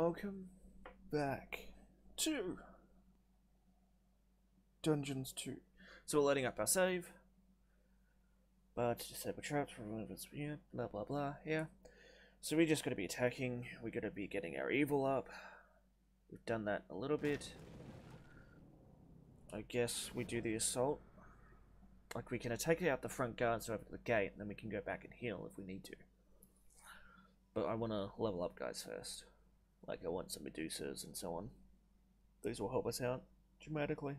Welcome back to Dungeons 2. So we're loading up our save, but disable traps, remove its blah blah blah, yeah. So we're just going to be attacking, we're going to be getting our evil up. We've done that a little bit. I guess we do the assault. Like, we can take out the front guards over the gate, and then we can go back and heal if we need to. But I want to level up guys first. Like, I want some Medusas and so on. These will help us out dramatically.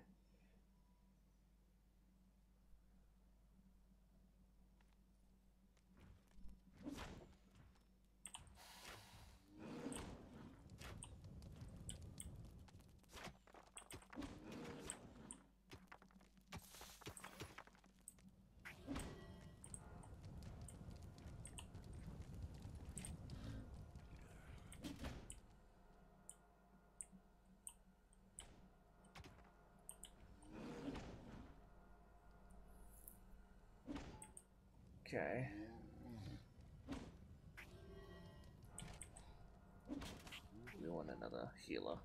Okay. We want another healer.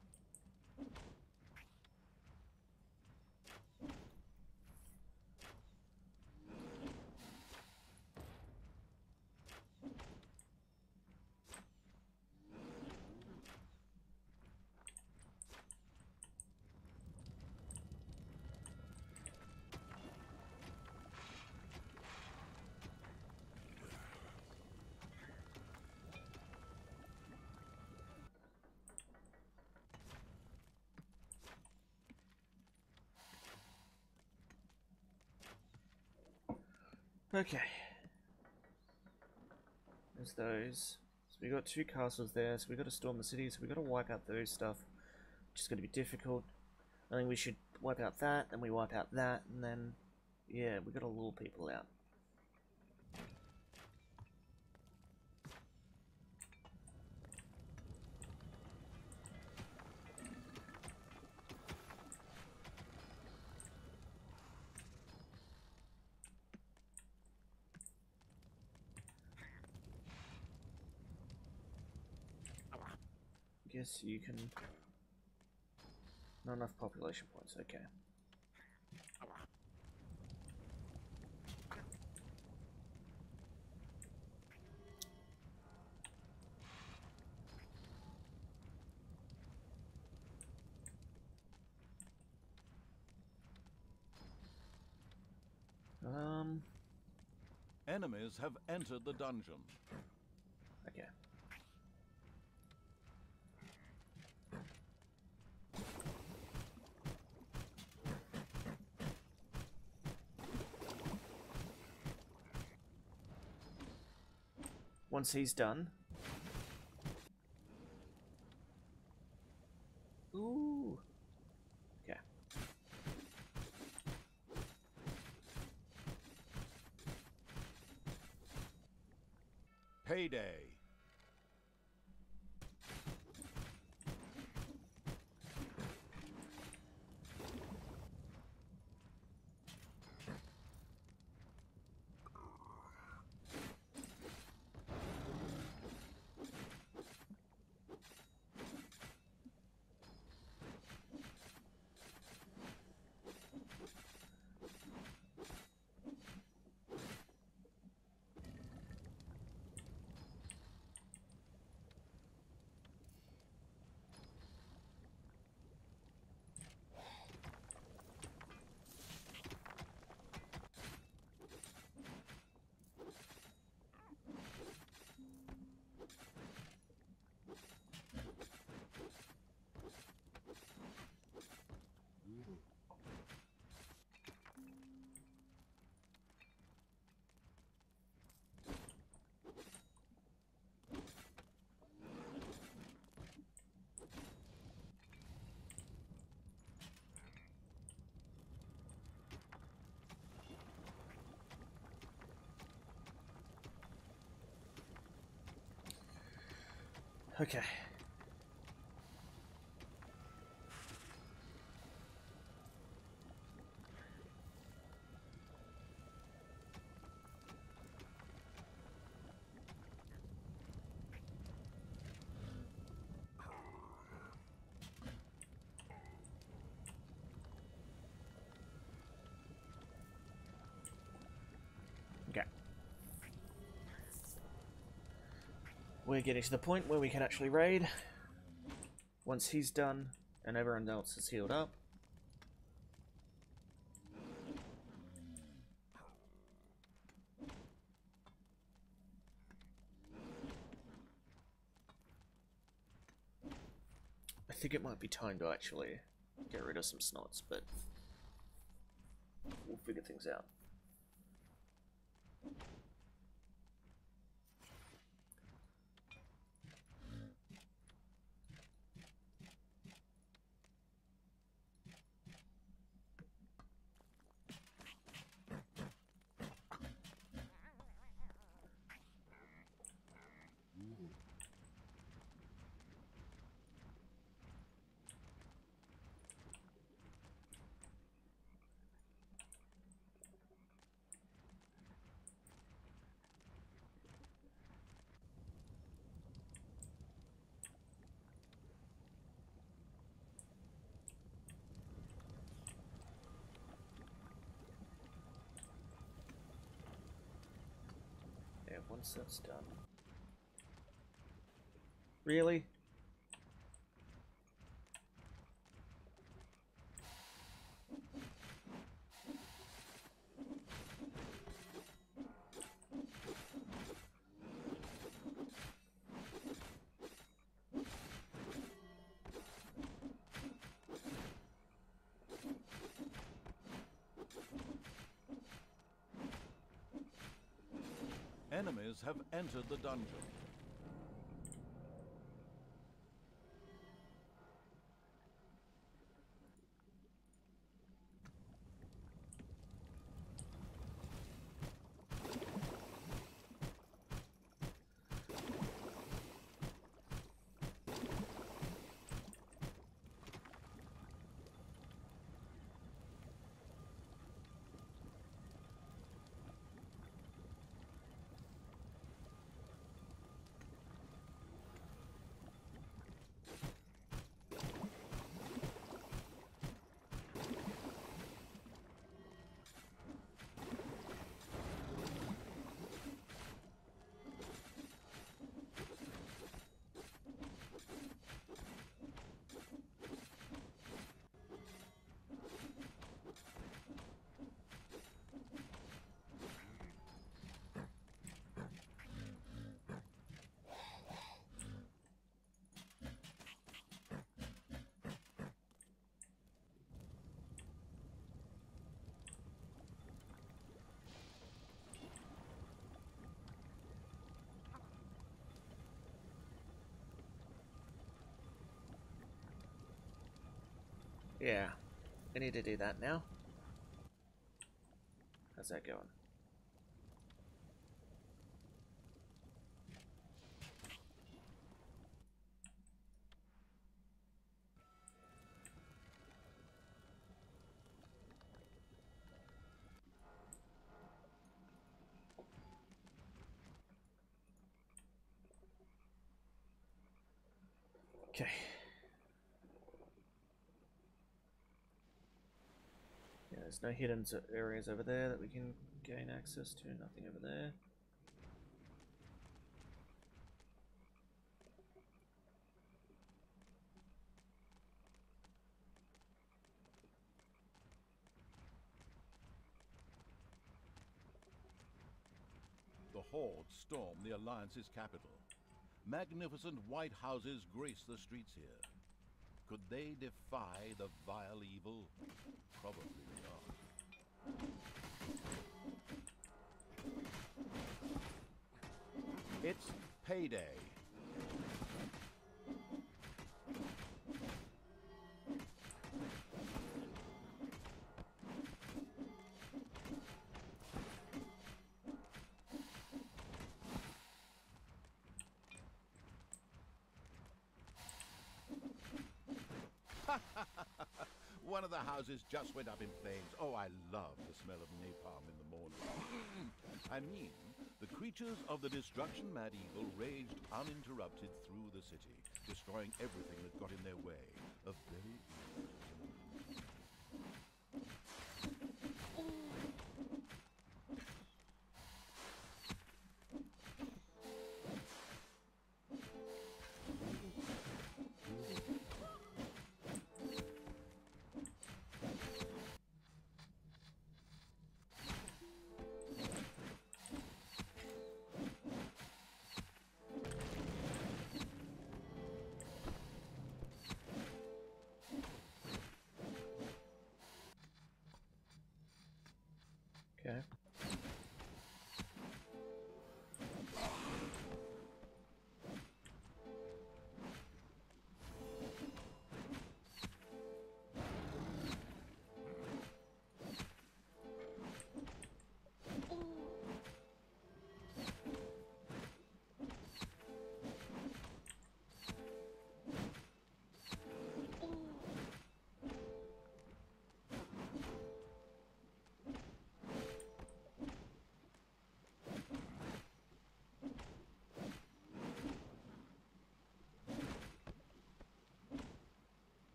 Okay. There's those. So we got two castles there, so we got to storm the city, so we got to wipe out those stuff, which is going to be difficult. I think we should wipe out that, then we wipe out that, and then, yeah, we got to lure people out. Guess you can... Not enough population points, okay. Enemies have entered the dungeon. Okay. Once he's done... Ooh! Okay. Payday. Okay. we're getting to the point where we can actually raid. Once he's done and everyone else is healed up. I think it might be time to actually get rid of some snots, but we'll figure things out. Once that's done. Really? Enemies have entered the dungeon. Yeah, I need to do that now. How's that going? Okay. Yeah, there's no hidden areas over there that we can gain access to. Nothing over there. The Horde storm the Alliance's capital. Magnificent white houses grace the streets here. Could they defy the vile evil? Probably not. It's payday. One of the houses just went up in flames. Oh, I love the smell of napalm in the morning. I mean, the creatures of the destruction-mad evil raged uninterrupted through the city, destroying everything that got in their way. A very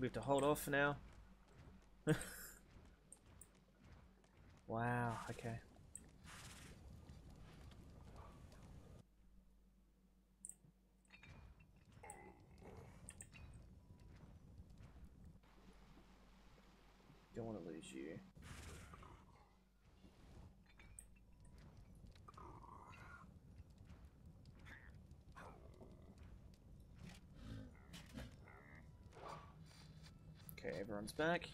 We have to hold off for now. Wow, okay. Don't want to lose you. Okay, everyone's back.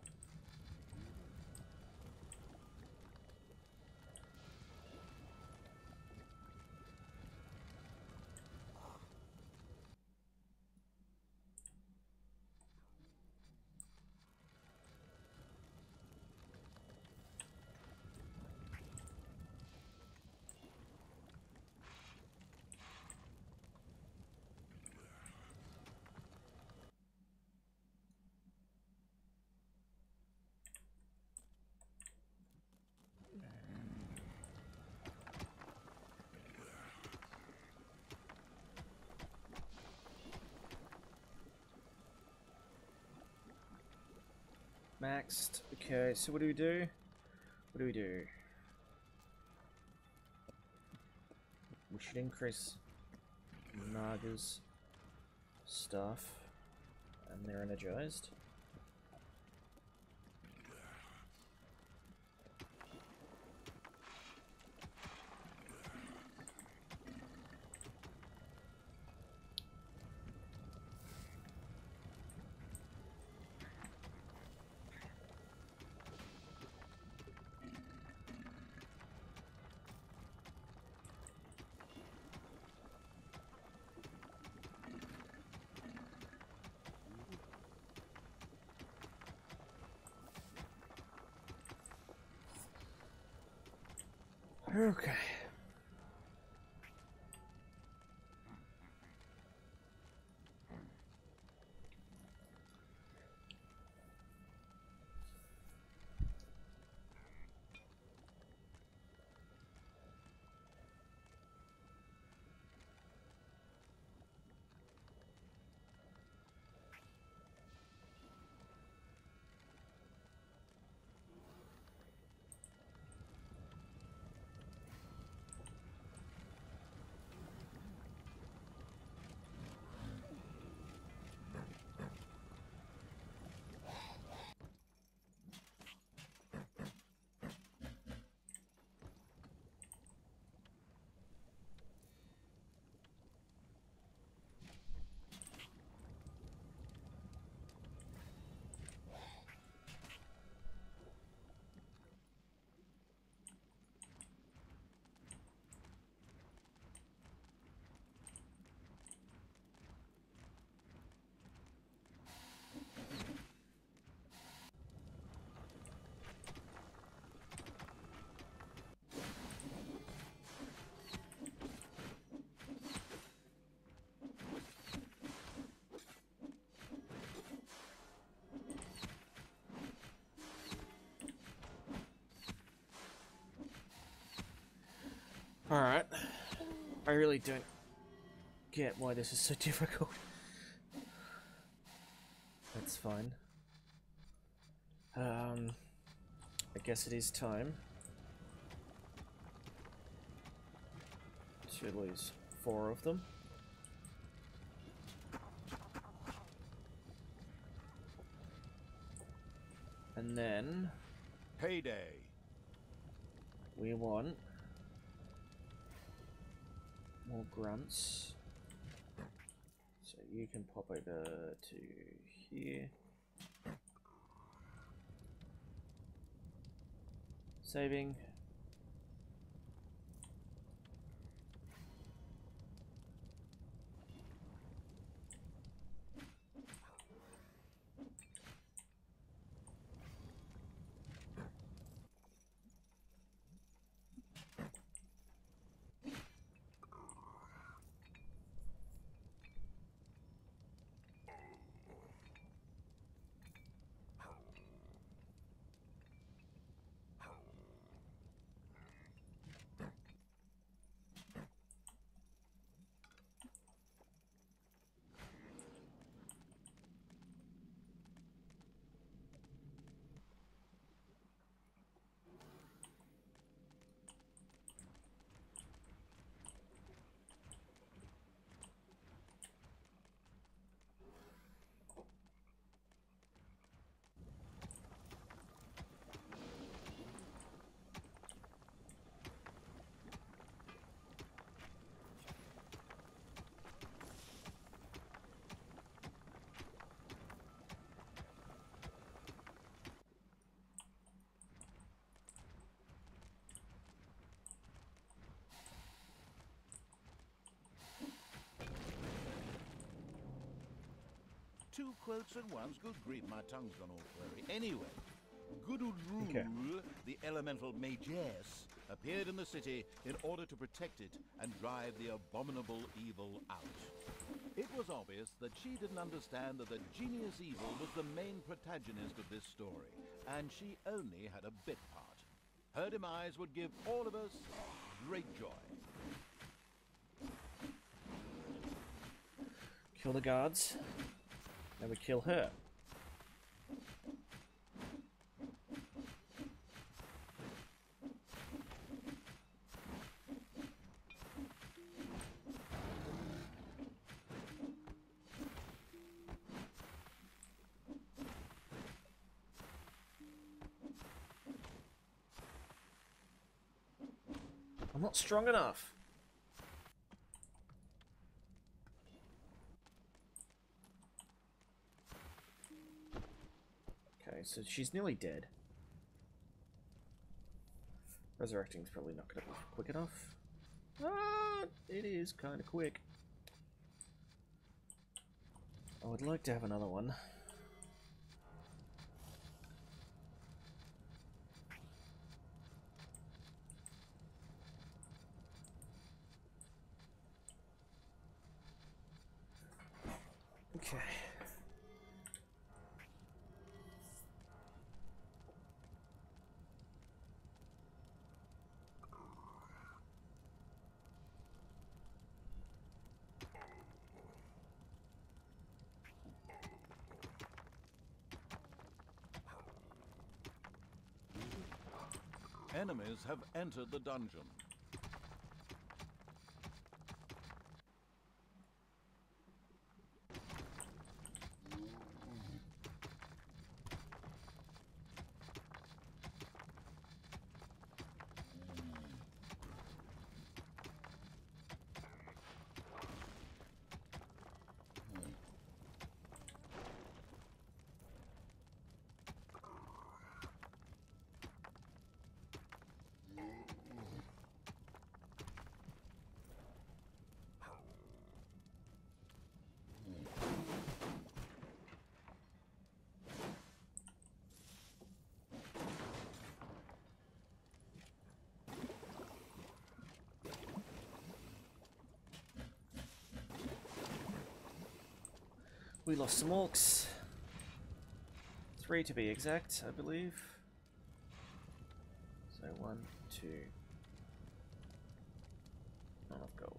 Maxed. Okay, so what do we do? What do we do? We should increase Naga's stuff, and they're energized. Okay. Alright. I really don't get why this is so difficult. That's fine. I guess it is time to lose 4 of them. And then Payday. we want more grunts. So you can pop over to here. Saving. 2 quotes at once? Good grief, my tongue's gone all furry. Anyway, Gudurul, Okay. the elemental magus, appeared in the city in order to protect it and drive the abominable evil out. It was obvious that she didn't understand that the genius evil was the main protagonist of this story, and she only had a bit part. Her demise would give all of us great joy. Kill the guards. Then we kill her. I'm not strong enough. Okay, so she's nearly dead. Resurrecting's probably not going to be quick enough. Ah, it is kind of quick. I would like to have another one. Okay. Enemies have entered the dungeon. We lost some orcs. 3 to be exact, I believe. So 1, 2. Not enough gold.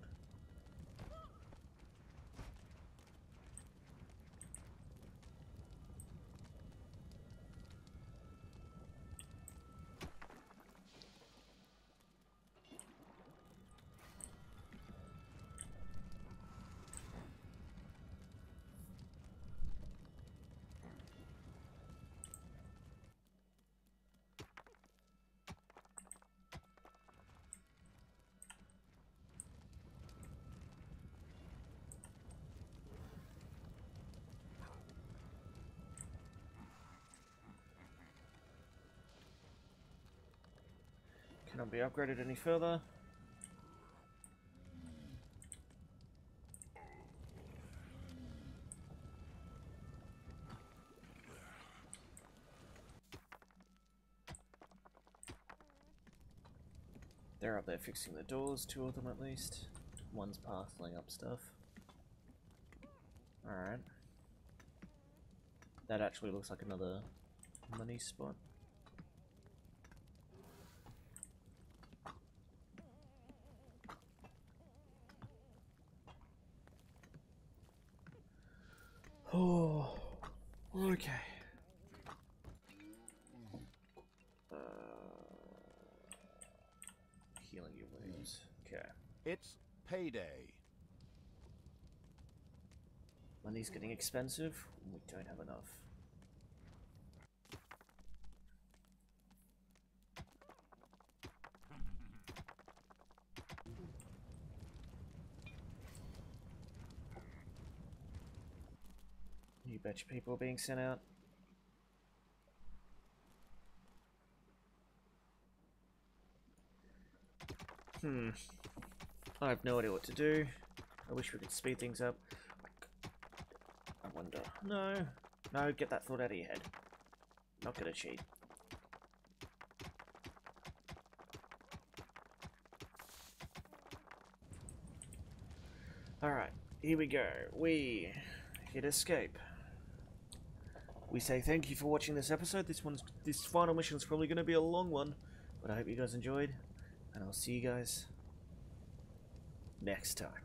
Cannot be upgraded any further. They're up there fixing the doors, 2 of them at least. One's parceling up stuff. Alright. That actually looks like another money spot. Oh, okay. Healing your wounds. Okay. It's payday. Money's getting expensive. We don't have enough. You betcha people are being sent out. I have no idea what to do. I wish we could speed things up. I wonder. No. No, get that thought out of your head. Not gonna cheat. Alright, here we go. We hit escape. We say thank you for watching this episode. This final mission is probably going to be a long one, but I hope you guys enjoyed, and I'll see you guys next time.